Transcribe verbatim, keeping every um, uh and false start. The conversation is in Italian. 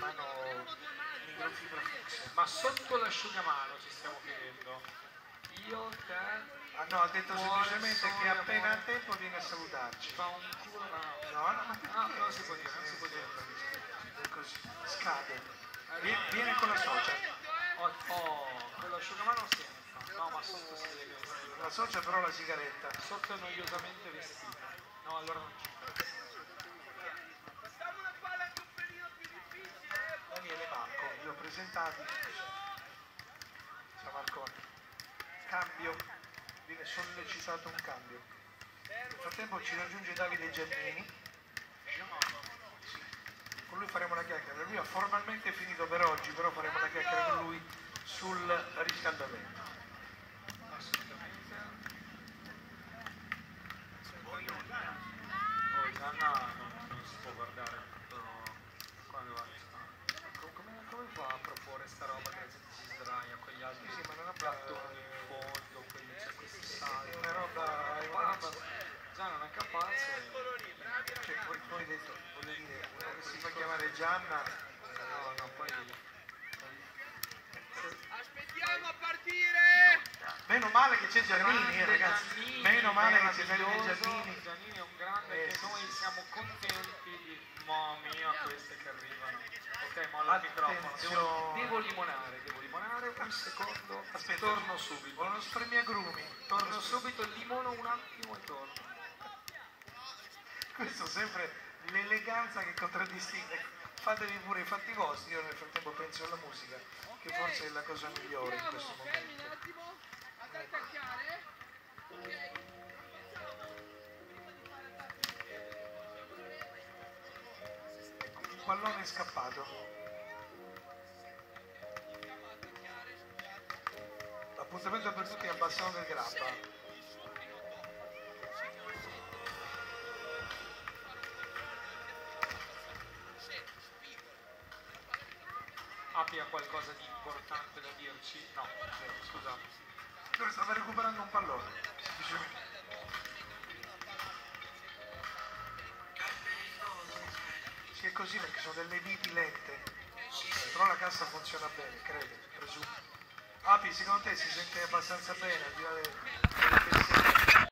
asciugamano microfibra fixe. Ma sotto l'asciugamano ci stiamo chiedendo. Io, te... Ah no, ha detto semplicemente che appena a tempo viene a salutarci. Fa un culo, no. No, no, ma no, non si può dire, non si può dire. È così, scade. Viene, viene con la socia. Oh, oh, con l'asciugamano sì. No, ma sotto si vede che la socia però la sigaretta. Sotto è noiosamente vestita. No, allora non ci interessa. Daniele Marco, li ho presentati. Ciao Marcone. Cambio, viene sollecitato un cambio. Nel frattempo ci raggiunge Davide Giannini. Con lui faremo una chiacchiera. Lui ha formalmente finito per oggi, però faremo una chiacchiera con lui sul riscaldamento. Assolutamente. Oh, Gianna non, non si può guardare tutto quando va. Come, come fa a proporre sta roba che la gente si sdraia con gli altri? Sì, sì, ma non ha piattoni in fondo, quelli c'è questi salti. È una roba, è una roba. Già non è capace. Cioè, poi, poi detto, voglio dire, uno che si fa chiamare Gianna. No, no, poi. Aspettiamo a partire! Meno male che c'è Giannini, eh, ragazzi. Giannini, Meno male che c'è Davide Giannini. Giannini è un grande, eh, che sì, noi sì. siamo contenti di. Mamma mia, queste che arrivano. Ok, molla il microfono. Devo, devo limonare, devo limonare un secondo. Aspetta, torno subito. Buono spremiagrumi. Torno subito, limono un attimo e torno. Questo sempre l'eleganza che contraddistingue. Fatevi pure i fatti vostri, io nel frattempo penso alla musica, che forse è la cosa migliore in questo momento. Un attimo, ad attaccare. Il pallone è scappato. Appuntamento per tutti a Bassano del Grappa. Api ha qualcosa di importante da dirci? No, scusate. Lui stava recuperando un pallone, semplicemente. Sì, è così perché sono delle viti lente, però la cassa funziona bene, credo, presumo. Api, secondo te si sente abbastanza bene al di là delle